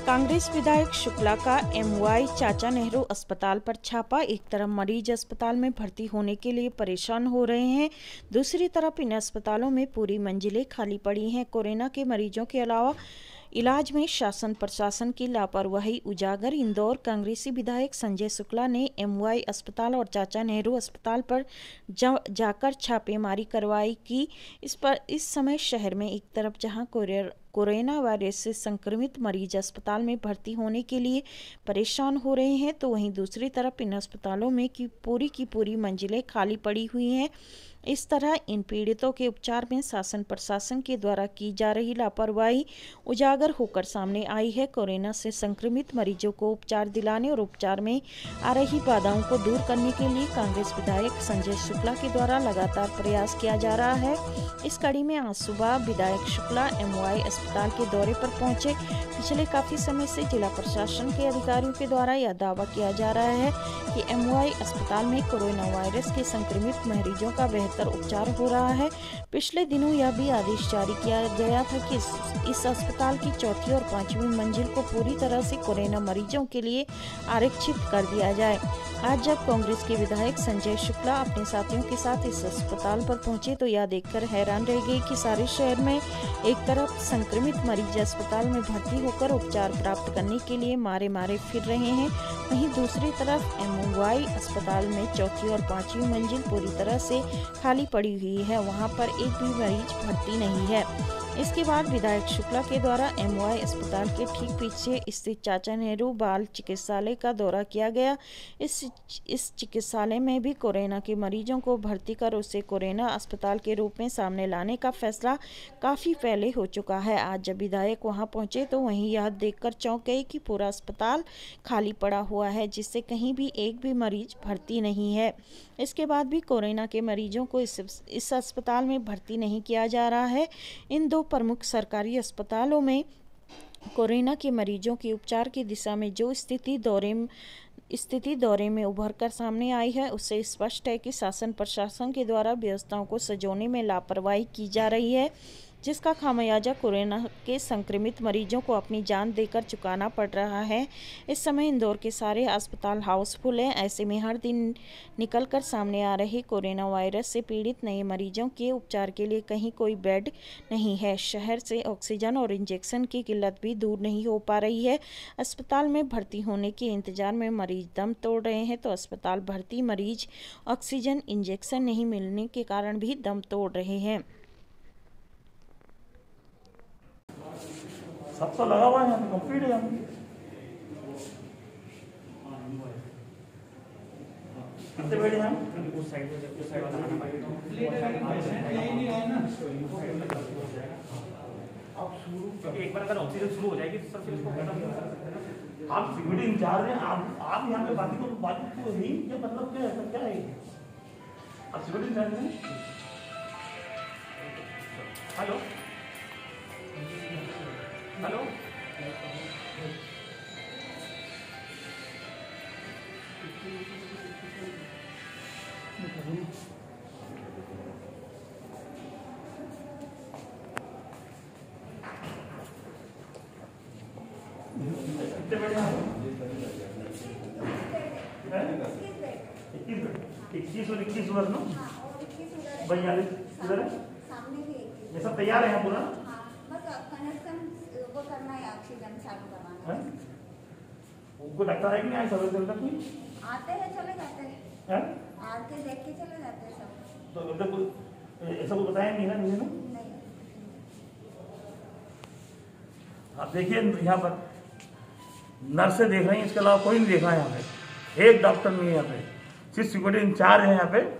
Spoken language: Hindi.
कांग्रेस विधायक शुक्ला का एमवाई चाचा नेहरू अस्पताल पर छापा। एक तरफ मरीज अस्पताल में भर्ती होने के लिए परेशान हो रहे हैं, दूसरी तरफ इन अस्पतालों में पूरी मंजिलें खाली पड़ी हैं। कोरोना के मरीजों के अलावा इलाज में शासन प्रशासन की लापरवाही उजागर। इंदौर कांग्रेसी विधायक संजय शुक्ला ने एमवाई अस्पताल और चाचा नेहरू अस्पताल पर जाकर छापेमारी करवाई की। इस समय शहर में एक तरफ जहां कोरोना वायरस से संक्रमित मरीज अस्पताल में भर्ती होने के लिए परेशान हो रहे हैं, तो वहीं दूसरी तरफ इन अस्पतालों में की पूरी मंजिलें खाली पड़ी हुई हैं। इस तरह इन पीड़ितों के उपचार में शासन प्रशासन के द्वारा की जा रही लापरवाही उजागर होकर सामने आई है। कोरोना से संक्रमित मरीजों को उपचार दिलाने और उपचार में आ रही बाधाओं को दूर करने के लिए कांग्रेस विधायक संजय शुक्ला के द्वारा लगातार प्रयास किया जा रहा है। इस कड़ी में आज सुबह विधायक शुक्ला एमवाई अस्पताल के दौरे पर पहुंचे। पिछले काफी समय से जिला प्रशासन के अधिकारियों के द्वारा यह दावा किया जा रहा है कि एमवाई अस्पताल में कोरोना वायरस के संक्रमित मरीजों का बेहतर उपचार हो रहा है। पिछले दिनों यह भी आदेश जारी किया गया था कि इस अस्पताल की चौथी और पांचवी मंजिल को पूरी तरह से कोरोना मरीजों के लिए आरक्षित कर दिया जाए। आज जब कांग्रेस के विधायक संजय शुक्ला अपने साथियों के साथ इस अस्पताल पर पहुंचे तो यह देखकर हैरान रह गए कि सारे शहर में एक तरफ संक्रमित मरीज अस्पताल में भर्ती होकर उपचार प्राप्त करने के लिए मारे फिर रहे हैं, वहीं दूसरी तरफ एमवाई अस्पताल में चौथी और पांचवी मंजिल पूरी तरह से खाली पड़ी हुई है, वहां पर एक भी मरीज भर्ती नहीं है। इसके बाद विधायक शुक्ला के द्वारा एमवाई अस्पताल के ठीक पीछे स्थित चाचा नेहरू बाल चिकित्सालय का दौरा किया गया। इस चिकित्सालय में भी कोरोना के मरीजों को भर्ती कर उसे कोरोना अस्पताल के रूप में सामने लाने का फैसला काफ़ी पहले हो चुका है। आज जब विधायक वहां पहुंचे तो वहीं यह देखकर चौंक गए कि पूरा अस्पताल खाली पड़ा हुआ है, जिससे कहीं भी एक भी मरीज भर्ती नहीं है। इसके बाद भी कोरोना के मरीजों को इस अस्पताल में भर्ती नहीं किया जा रहा है। इन दो प्रमुख सरकारी अस्पतालों में कोरोना के मरीजों के उपचार की दिशा में जो स्थिति दौरे में उभर कर सामने आई है, उससे स्पष्ट है कि शासन प्रशासन के द्वारा व्यवस्थाओं को सजोने में लापरवाही की जा रही है, जिसका खामियाजा कोरोना के संक्रमित मरीजों को अपनी जान देकर चुकाना पड़ रहा है। इस समय इंदौर के सारे अस्पताल हाउसफुल हैं। ऐसे में हर दिन निकलकर सामने आ रहे कोरोना वायरस से पीड़ित नए मरीजों के उपचार के लिए कहीं कोई बेड नहीं है। शहर से ऑक्सीजन और इंजेक्शन की किल्लत भी दूर नहीं हो पा रही है। अस्पताल में भर्ती होने के इंतजार में मरीज दम तोड़ रहे हैं, तो अस्पताल भर्ती मरीज ऑक्सीजन इंजेक्शन नहीं मिलने के कारण भी दम तोड़ रहे हैं। सब तो लगा हुआ है, यहाँ कंप्लीट है। कितने बेड हैं? उस साइड लगाना पड़ेगा। आप शुरू एक बार अगर ऑक्सीजन शुरू हो जाएगी तो फिर इसको खत्म। आप सिक्योरिटी इंचार्ज हैं, आप यहाँ पे बाकी को नहीं, ये मतलब क्या है? आप सिक्योरिटी इंचार्ज हैं? हेलो हेलो कितने बेड हैं? 21 और 21 उधर ना, 42 उधर है। ये सब तैयार है पूरा? वो करना है, ऑक्सीजन चालू करवाना है। उनको लगता है कि नहीं सर्विस सेंटर में आते हैं, चले जाते हैं, आके देख के चले जाते हैं सब। तो ऐसा कुछ बताया नहीं ना? नहीं। आप देखिए यहाँ पर नर्सें देख रही हैं, इसके अलावा कोई नहीं देख रहा है यहाँ पे। एक डॉक्टर नहीं है यहाँ पे, सिर्फ सिक्योरिटी इंचार्ज है यहाँ पे।